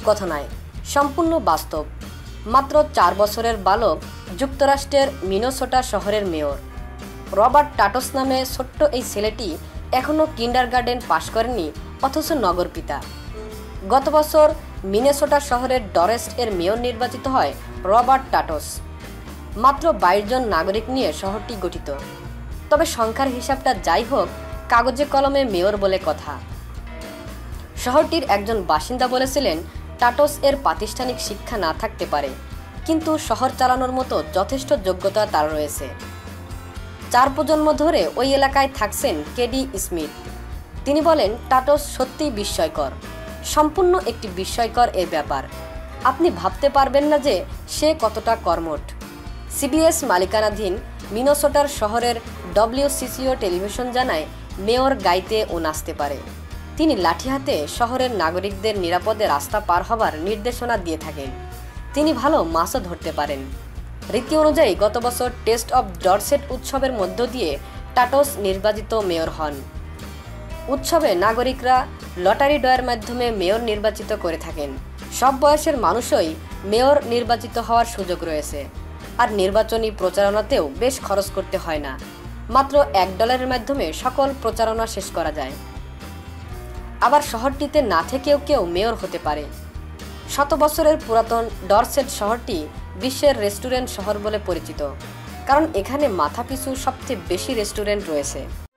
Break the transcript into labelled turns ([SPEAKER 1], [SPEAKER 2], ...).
[SPEAKER 1] রূপকথা নয়, সম্পূর্ণ বাস্তব। মাত্র 4 বছরের বালক যুক্তরাষ্ট্রের মিনেসোটা শহরের মেয়র। রবার্ট টাটস নামে ছোট্ট এই ছেলেটি এখনও কিন্ডারগার্টেন পাশ করেনি, অথচ নগরপিতা। গত বছর মিনেসোটা শহরের ডরেস্ট এর মেয়র নির্বাচিত হয় রবার্ট টাটস। মাত্র 22 জন নাগরিক নিয়ে শহরটি গঠিত। তবে সংখ্যার হিসাবটা যাই হোক, কাগজে কলমে মেয়র বলে কথা। শহরটির একজন বাসিন্দা বলেছিলেন, টাটস এর প্রাতিষ্ঠানিক শিক্ষা না থাকতে পারে, কিন্তু শহর চালানোর মতো যথেষ্ট যোগ্যতা তার রয়েছে। 4 প্রজন্ম ধরে ওই এলাকায় থাকছেন কেডি স্মিথ। তিনি বলেন, টাটস সত্যিই বিস্ময়কর, সম্পূর্ণ একটি বিস্ময়কর এর ব্যাপার। আপনি ভাবতে পারবেন না যে সে কতটা কর্মঠ। সিবিএস মালিকানাধীন মিনেসোটার শহরের WCCO টেলিভিশন জানায়, মেয়র গাইতে ও নাচতে পারে। তিনি লাঠি হাতে শহরের নাগরিকদের নিরাপদে রাস্তা পার হবার নির্দেশনা দিয়ে থাকেন। তিনি ভালো মাছও ধরতে পারেন। রীতি অনুযায়ী গত বছর টেস্ট অব ডরসেট উৎসবের মধ্য দিয়ে টাটস নির্বাচিত মেয়র হন। উৎসবে নাগরিকরা লটারি ড্রয়ের মাধ্যমে মেয়র নির্বাচিত করে থাকেন। সব বয়সের মানুষই মেয়র নির্বাচিত হওয়ার সুযোগ রয়েছে। আর নির্বাচনী প্রচারণাতেও বেশ খরচ করতে হয় না। মাত্র $1 মাধ্যমে সকল প্রচারণা শেষ করা যায়। আবার শহরটিতে না থেকেও কেউ মেয়র হতে পারে। 100 বছরের পুরাতন ডরসেট শহরটি বিশ্বের রেস্টুরেন্ট শহর বলে পরিচিত, কারণ এখানে মাথাপিছু সবচেয়ে বেশি রেস্টুরেন্ট রয়েছে।